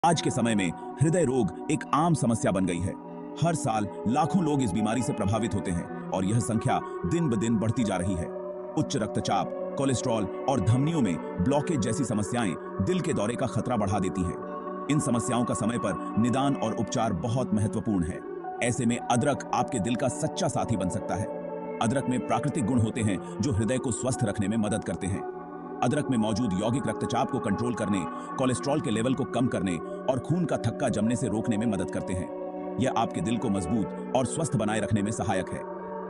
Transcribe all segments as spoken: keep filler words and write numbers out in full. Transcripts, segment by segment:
आज के समय में हृदय रोग एक आम समस्या बन गई है। हर साल लाखों लोग इस बीमारी से प्रभावित होते हैं और यह संख्या दिन ब दिन बढ़ती जा रही है। उच्च रक्तचाप, कोलेस्ट्रॉल और धमनियों में ब्लॉकेज जैसी समस्याएं दिल के दौरे का खतरा बढ़ा देती हैं। इन समस्याओं का समय पर निदान और उपचार बहुत महत्वपूर्ण है। ऐसे में अदरक आपके दिल का सच्चा साथी बन सकता है। अदरक में प्राकृतिक गुण होते हैं जो हृदय को स्वस्थ रखने में मदद करते हैं। अदरक में मौजूद यौगिक रक्तचाप को कंट्रोल करने, कोलेस्ट्रॉल के लेवल को कम करने और खून का थक्का जमने से रोकने में मदद करते हैं। यह आपके दिल को मजबूत और स्वस्थ बनाए रखने में सहायक है।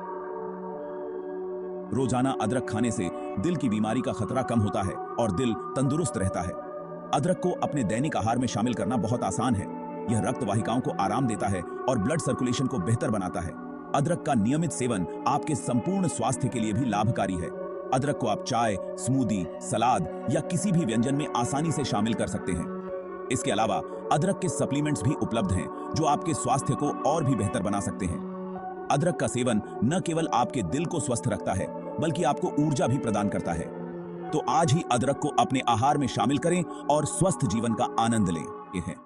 रोजाना अदरक खाने से दिल की बीमारी का खतरा कम होता है और दिल तंदुरुस्त रहता है। अदरक को अपने दैनिक आहार में शामिल करना बहुत आसान है। यह रक्त वाहिकाओं को आराम देता है और ब्लड सर्कुलेशन को बेहतर बनाता है। अदरक का नियमित सेवन आपके संपूर्ण स्वास्थ्य के लिए भी लाभकारी है। अदरक को आप चाय, स्मूदी, सलाद या किसी भी व्यंजन में आसानी से शामिल कर सकते हैं। इसके अलावा अदरक के सप्लीमेंट्स भी उपलब्ध हैं जो आपके स्वास्थ्य को और भी बेहतर बना सकते हैं। अदरक का सेवन न केवल आपके दिल को स्वस्थ रखता है बल्कि आपको ऊर्जा भी प्रदान करता है। तो आज ही अदरक को अपने आहार में शामिल करें और स्वस्थ जीवन का आनंद लें। ये है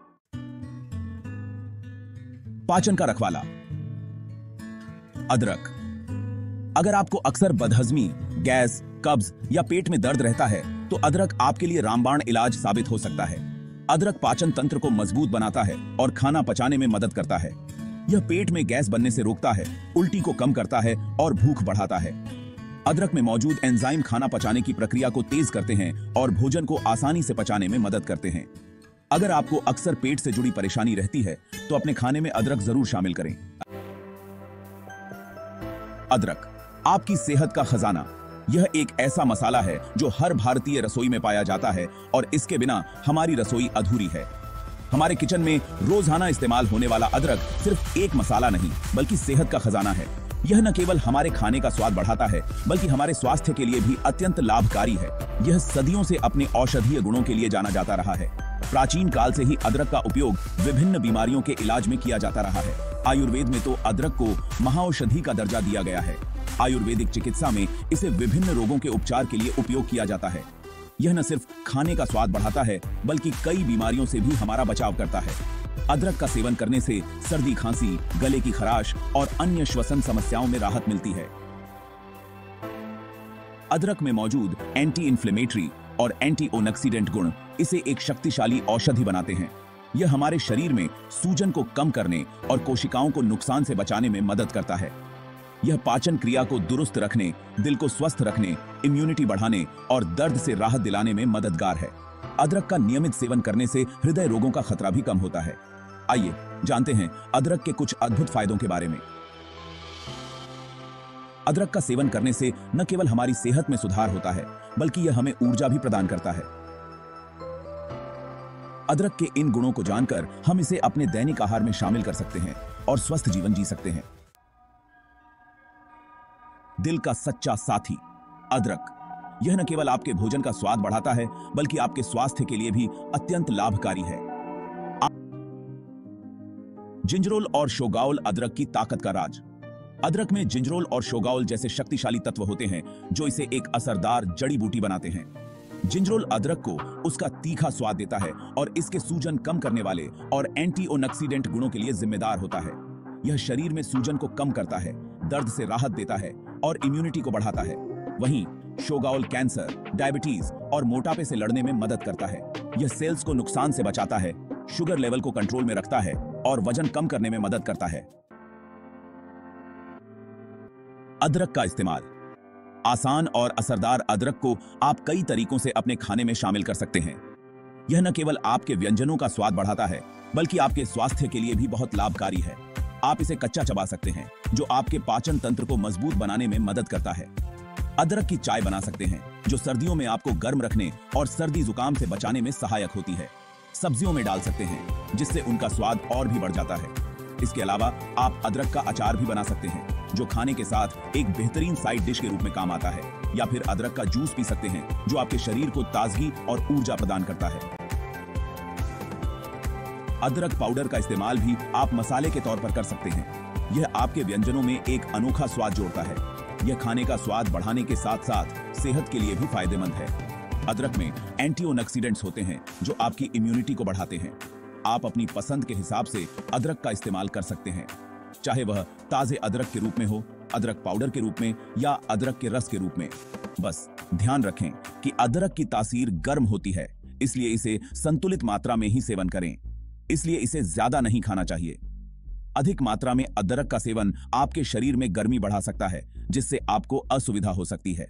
पाचन का रखवाला। अदरक। अगर आपको अक्सर बदहजमी, गैस, कब्ज या पेट में दर्द रहता है तो अदरक आपके लिए रामबाण इलाज साबित हो सकता है। अदरक पाचन तंत्र को मजबूत बनाता है और खाना पचाने में मदद करता है। यह पेट में गैस बनने से रोकता है, उल्टी को कम करता है और भूख बढ़ाता है। अदरक में मौजूद एंजाइम खाना पचाने की प्रक्रिया को तेज करते हैं और भोजन को आसानी से पचाने में मदद करते हैं। अगर आपको अक्सर पेट से जुड़ी परेशानी रहती है तो अपने खाने में अदरक जरूर शामिल करें। अदरक आपकी सेहत का खजाना। यह एक ऐसा मसाला है जो हर भारतीय रसोई में पाया जाता है और इसके बिना हमारी रसोई अधूरी है। हमारे किचन में रोजाना इस्तेमाल होने वाला अदरक सिर्फ एक मसाला नहीं बल्कि सेहत का खजाना है। यह न केवल हमारे खाने का स्वाद बढ़ाता है बल्कि हमारे स्वास्थ्य के लिए भी अत्यंत लाभकारी है। यह सदियों से अपने औषधीय गुणों के लिए जाना जाता रहा है। प्राचीन काल से ही अदरक का उपयोग विभिन्न बीमारियों के इलाज में किया जाता रहा है। आयुर्वेद में तो अदरक को महाऔषधि का दर्जा दिया गया है। आयुर्वेदिक चिकित्सा में इसे विभिन्न रोगों के उपचार के लिए उपयोग किया जाता है। यह न सिर्फ खाने का स्वाद बढ़ाता है बल्कि कई बीमारियों से भी हमारा बचाव करता है। अदरक का सेवन करने से सर्दी, खांसी, गले की खराश और अन्य श्वसन समस्याओं में राहत मिलती है। अदरक में मौजूद एंटी इन्फ्लेमेटरी और एंटी ओक्सीडेंट गुण इसे एक शक्तिशाली औषधि बनाते हैं। यह हमारे शरीर में सूजन को कम करने और कोशिकाओं को नुकसान से बचाने में मदद करता है। यह पाचन क्रिया को दुरुस्त रखने, दिल को स्वस्थ रखने, इम्यूनिटी बढ़ाने और दर्द से राहत दिलाने में मददगार है। अदरक का नियमित सेवन करने से हृदय रोगों का खतरा भी कम होता है। आइए जानते हैं अदरक के कुछ अद्भुत फायदों के बारे में। अदरक का सेवन करने से न केवल हमारी सेहत में सुधार होता है बल्कि यह हमें ऊर्जा भी प्रदान करता है। अदरक के इन गुणों को जानकर हम इसे अपने दैनिक आहार में शामिल कर सकते हैं और स्वस्थ जीवन जी सकते हैं। दिल का सच्चा साथी। अदरक यह न केवल आपके भोजन का स्वाद बढ़ाता है बल्कि आपके स्वास्थ्य के लिए भी अत्यंत लाभकारी है। जिंजरोल और शोगाउल अदरक की ताकत का राज। अदरक में जिंजरोल और शोगाउल जैसे शक्तिशाली तत्व होते हैं जो इसे एक असरदार जड़ी बूटी बनाते हैं। जिंजरोल अदरक को उसका तीखा स्वाद देता है और इसके सूजन कम करने वाले और एंटी ओक्सीडेंट गुणों के लिए जिम्मेदार होता है। यह शरीर में सूजन को कम करता है, दर्द से राहत देता है और इम्यूनिटी को बढ़ाता है। वहीं शोगाउल कैंसर, डायबिटीज और मोटापे से लड़ने में मदद करता है। यह सेल्स को नुकसान से बचाता है, शुगर लेवल को कंट्रोल में रखता है और वजन कम करने में मदद करता है। अदरक का इस्तेमाल। आसान और असरदार अदरक को आप कई तरीकों से अपने खाने में शामिल कर सकते हैं। यह न केवल आपके व्यंजनों का स्वाद बढ़ाता है बल्कि आपके स्वास्थ्य के लिए भी बहुत लाभकारी है। आप इसे कच्चा चबा सकते हैं जो आपके पाचन तंत्र को मजबूत बनाने में मदद करता है। अदरक की चाय बना सकते हैं जो सर्दियों में आपको गर्म रखने और सर्दी जुकाम से बचाने में सहायक होती है। सब्जियों में डाल सकते हैं जिससे उनका स्वाद और भी बढ़ जाता है। इसके अलावा आप अदरक का अचार भी बना सकते हैं जो खाने के साथ एक बेहतरीन साइड डिश के रूप में काम आता है। या फिर अदरक का जूस पी सकते हैं जो आपके शरीर को ताजगी और ऊर्जा प्रदान करता है। अदरक पाउडर का इस्तेमाल भी आप मसाले के तौर पर कर सकते हैं। यह आपके व्यंजनों में एक अनोखा स्वाद जोड़ता है। यह खाने का स्वाद बढ़ाने के साथ साथ सेहत के लिए भी फायदेमंद है। अदरक में एंटी ओक्सीडेंट्स होते हैं जो आपकी इम्यूनिटी को बढ़ाते हैं। आप अपनी पसंद के हिसाब से अदरक का इस्तेमाल कर सकते हैं, चाहे वह ताजे अदरक के रूप में हो, अदरक पाउडर के रूप में या अदरक के रस के रूप में। बस ध्यान रखें कि अदरक की तासीर गर्म होती है, इसलिए इसे संतुलित मात्रा में ही सेवन करें। इसलिए इसे ज्यादा नहीं खाना चाहिए। अधिक मात्रा में अदरक का सेवन आपके शरीर में गर्मी बढ़ा सकता है, जिससे आपको असुविधा हो सकती है।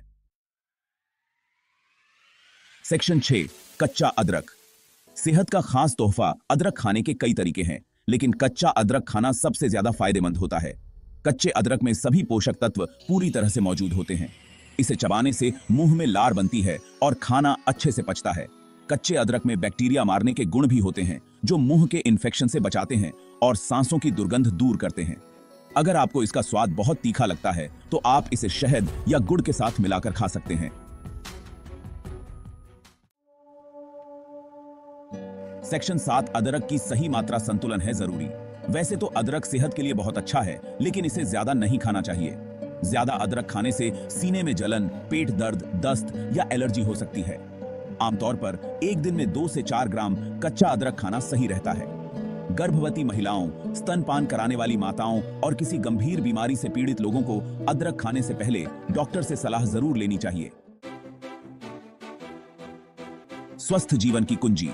सेक्शन छह, कच्चा अदरक। सेहत का खास तोहफा। अदरक खाने के कई तरीके हैं, लेकिन कच्चा अदरक खाना सबसे ज्यादा फायदेमंद होता है। कच्चे अदरक में सभी पोषक तत्व पूरी तरह से मौजूद होते हैं। इसे चबाने से मुंह में लार बनती है और खाना अच्छे से पचता है। कच्चे अदरक में बैक्टीरिया मारने के गुण भी होते हैं, जो मुंह के इन्फेक्शन से बचाते हैं और सांसों की दुर्गंध दूर करते हैं। अगर आपको इसका स्वाद बहुत तीखा लगता है तो आप इसे शहद या गुड़ के साथ मिलाकर खा सकते हैं। सेक्शन सात, अदरक की सही मात्रा संतुलन है जरूरी। वैसे तो अदरक सेहत के लिए बहुत अच्छा है, लेकिन इसे ज्यादा नहीं खाना चाहिए। ज्यादा अदरक खाने से सीने में जलन, पेट दर्द, दस्त या एलर्जी हो सकती है। आमतौर पर एक दिन में दो से चार ग्राम कच्चा अदरक खाना सही रहता है। गर्भवती महिलाओं, स्तनपान कराने वाली माताओं और किसी गंभीर बीमारी से पीड़ित लोगों को अदरक खाने से पहले डॉक्टर से सलाह जरूर लेनी चाहिए। स्वस्थ जीवन की कुंजी।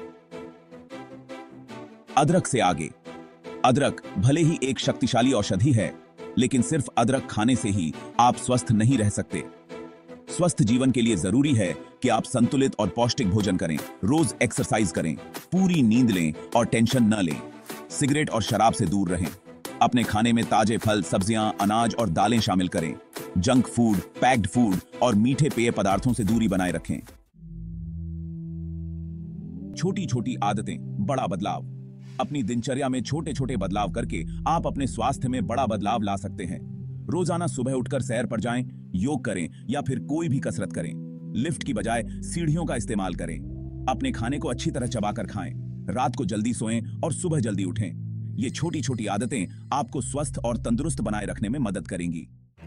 अदरक से आगे। अदरक भले ही एक शक्तिशाली औषधि है, लेकिन सिर्फ अदरक खाने से ही आप स्वस्थ नहीं रह सकते। स्वस्थ जीवन के लिए जरूरी है कि आप संतुलित और पौष्टिक भोजन करें, रोज एक्सरसाइज करें, पूरी नींद लें और टेंशन न लें। सिगरेट और शराब से दूर रहें। अपने खाने में ताजे फल, सब्जियां, अनाज और दालें शामिल करें। जंक फूड, पैक्ड फूड और मीठे पेय पदार्थों से दूरी बनाए रखें। छोटी छोटी आदतें, बड़ा बदलाव। अपनी दिनचर्या में छोटे छोटे बदलाव करके आप अपने स्वास्थ्य में बड़ा बदलाव ला सकते हैं। रोजाना सुबह उठकर सैर पर जाएं, योग करें या फिर कोई भी कसरत करें। लिफ्ट की बजाय सीढ़ियों का इस्तेमाल करें। अपने खाने को अच्छी तरह चबाकर खाएं। रात को जल्दी सोएं और सुबह जल्दी उठें। ये छोटी छोटी आदतें आपको स्वस्थ और तंदुरुस्त बनाए रखने में मदद करेंगी।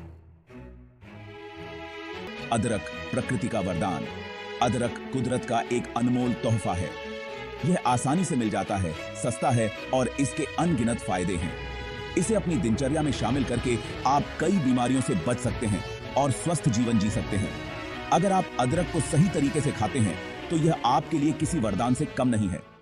अदरक प्रकृति का वरदान। अदरक कुदरत का एक अनमोल तोहफा है। यह आसानी से मिल जाता है, सस्ता है और इसके अनगिनत फायदे हैं। इसे अपनी दिनचर्या में शामिल करके आप कई बीमारियों से बच सकते हैं और स्वस्थ जीवन जी सकते हैं। अगर आप अदरक को सही तरीके से खाते हैं तो यह आपके लिए किसी वरदान से कम नहीं है।